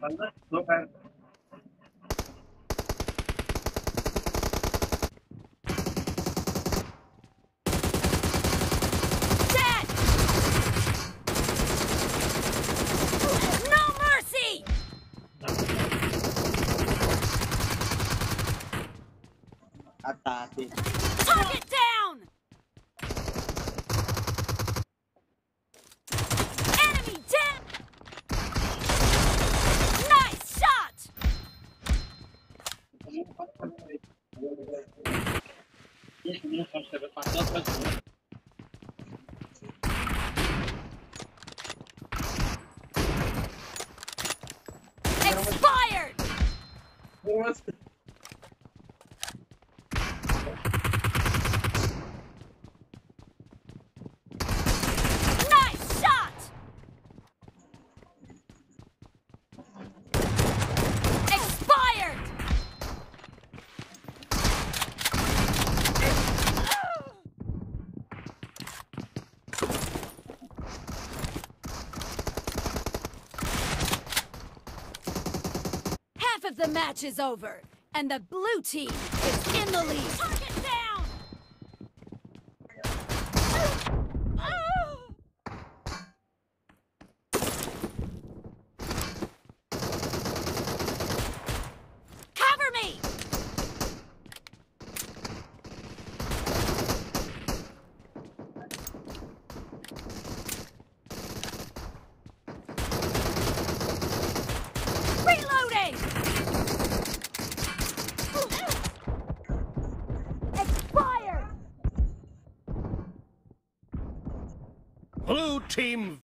Dead! No mercy! Atake. Target down! Enemy dead! Nice shot! Expired! Nice shot! Expired! Half of the match is over, and the blue team is in the lead. Target down! Cover me! Reloading! Expired! Blue team